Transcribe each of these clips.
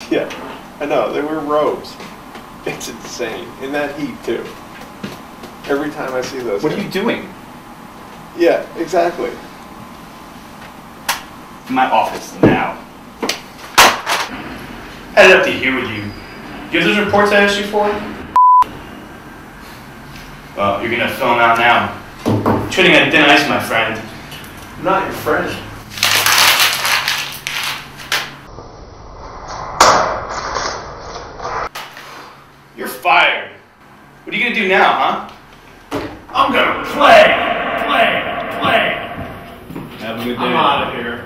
Yeah, I know. They wear robes. It's insane. In that heat, too. Every time I see those. What are you doing? Yeah, exactly. In my office now. Headed up to here with you. Do you have those reports I asked you for? Well, you're gonna fill them out now. Treating on thin ice, my friend. I'm not your friend. You're fired. What are you gonna do now, huh? I'm gonna play. Have a good day. I'm out of here.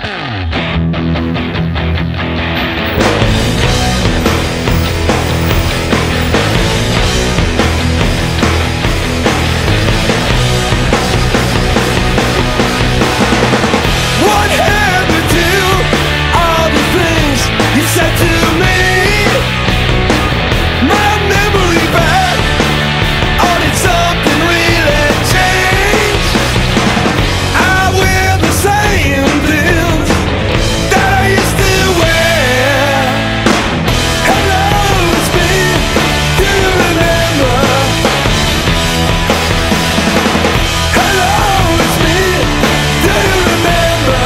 What happened to all the things you said to me? My memory back, or did something really change? I wear the same things that I used to wear. Hello, it's me, do you remember? Hello, it's me, do you remember?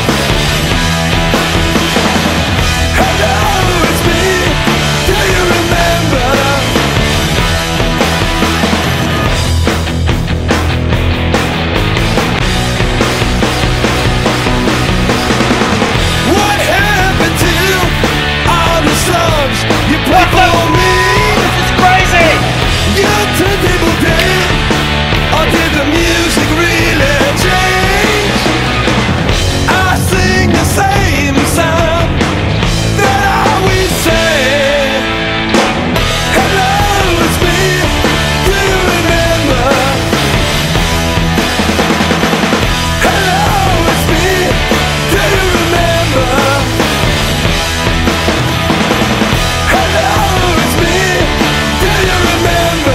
Hello, it's me, do you remember? What happened to all the songs you played for me? This is crazy! Your turntable dead, or did the music really change? I sing the same song that I always say. Hello, it's me, do you remember? Hello, it's me, do you remember? Hello, it's me, do you remember?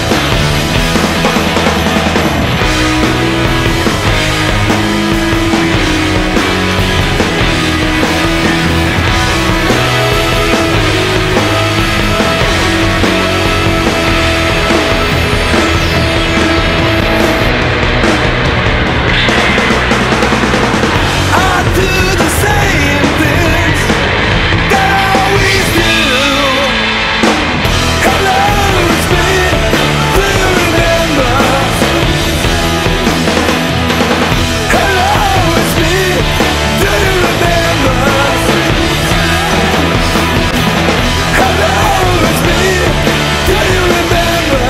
I do the same things that I always do. Hello, it's me, do you remember? Hello, it's me, do you remember? Hello, it's me, do you remember?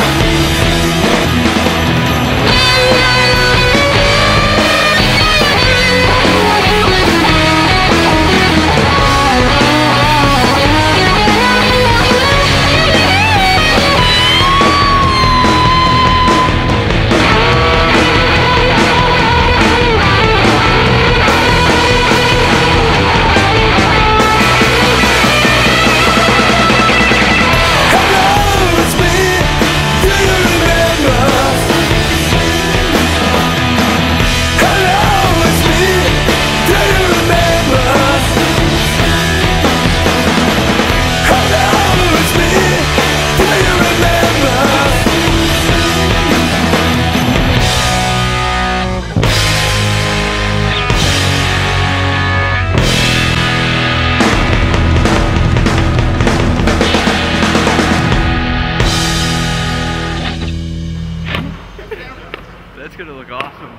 Hello, it's me, do you remember? Hello, it's me, do you remember? Hello, it's me, do you remember? That's gonna look awesome.